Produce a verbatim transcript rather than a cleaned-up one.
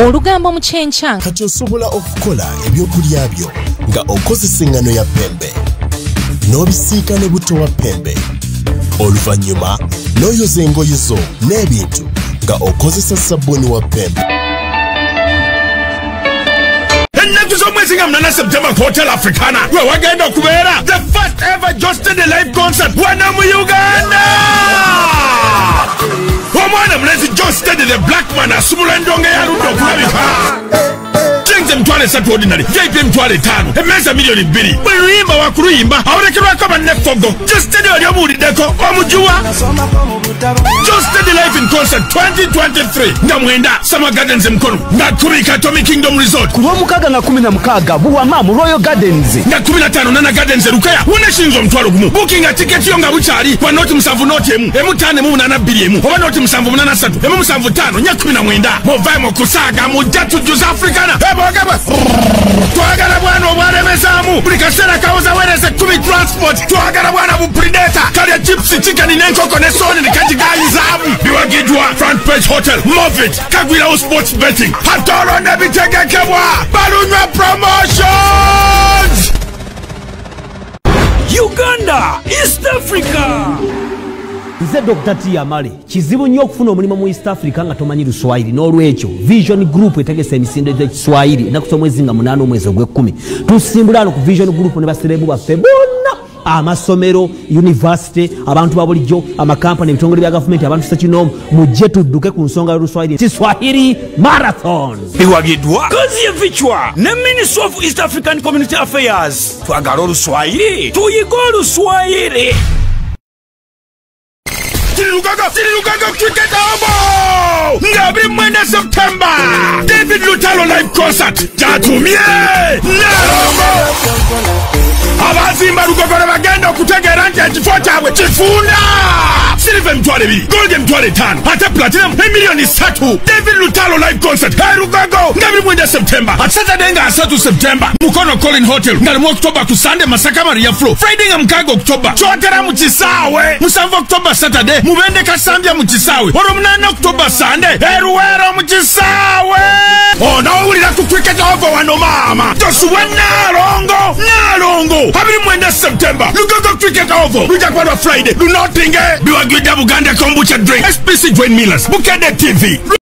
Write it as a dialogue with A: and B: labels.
A: Olugambo mu kyenkya
B: kati osobola okukola ebyokulya byo nga okozesa engano ya pembe n'obisiika ne buto wa pembe oluvannyuma n'oyoza engoye zo n'ebintu nga okozesa sabbuuni wa pembe.
C: Ennaku z'omwezi nga munana September ku Hotel Africana we wagenda okubeera the first ever Bukedde live concert wano mu Uganda. Omwana mulenzi Bukedde the black man asumula endongo eyaludde okulabika. Drinks emitwalo esatu ordinary, V I P emitwalo etaano, emmeeza miliyoni bbiri. Buli luyimba wakuluyimba awolekerwako bannefogo. Bukedde wali omuwuliddeko omujuwa. Bukedde live in concert twenty twenty-three nga mwenda Summer Gardens e Mukono nga kumi Atomic Kingdom Resort
D: ku lw'omukaaga na kumi na mukaaga Buwama mu Royal Gardens
C: nga kumi na ttaano Nana Gardens e Lukaya wuneshinza omutwalo gumu. Bookinga tiketi yo nga bukyali kwa noti musanvu noti emu emu ttaano emu munaana bbiri emu oba noti musanvu munaana ssatu emu musanvu ttaano nnya kumi na mwenda muvaemu kusaaga mujja tujjuza Africana ebogaba twagala bwana obwalemezaamu buli kaseera kawoza weereze kumi transport twagala bwana bu Predator kalya chipsi chicken n'enkoko ne sooni ne kagigayizaamu biwagiddwa Front Page Hotel Movit Kagwirawo Sports Betting hatolo ne bitegekebwa balunywa promotions
D: Uganda, East Africa. Nze Doctor T Amale kizibu nnyo okufuna omulimu mu East Africa nga tomanyi Luswahili n'olwekyo Vision Group etegese emisinde gy'Ekiswahili ennaku z'omwezi nga munaana omwezi ogw'ekkumi tusimbula ano ku Vision Group ne baserebu baffe bonna amasomero university abantu babulijjo amakampani ebitongole bya gavumenti abantu ssekinomu mujje tudduke ku nsonga y'Oluswahili Kiswahili Marathon
E: biwagiddwa kazi yevichwa ne Ministry of East African Community Affairs twagala Oluswahili tuyiga Oluswahili.
C: Lugaga, Lugaga Cricket Obo! Ngabri mwenda September! David Lutalo live concert! Jatumie! Narongo! Abazimba Lugagore bagenda okutegera nti ekifo kyabwe kifunda! Silver mtwale biri, gold mtwale tano, ate platinum emiliyoni ssatu. David Lutalo live concert! Hey Lugago! Ngabri mwenda September! At Saturday nga asatu September! Mukono Colin Hotel! Ngari mu October ku Sunday Masaka Maria Flow! Friday nga mukaga October! Chotera mu Kisaawe! Musanvu October Saturday! Mubende kasambya mu Kisaawe! Oro munana October Sunday! Eruwero mu Kisaawe! Ono owulira ku cricket over wano maama! Tosuwa Nalongo! Nalongo! Abiri mwenda September! Lugago cricket over! Lujakwadwa Friday! Lunotinge! Biwagwida Buganda kombucha drink! S P C Joint Millers! Bukedde T V!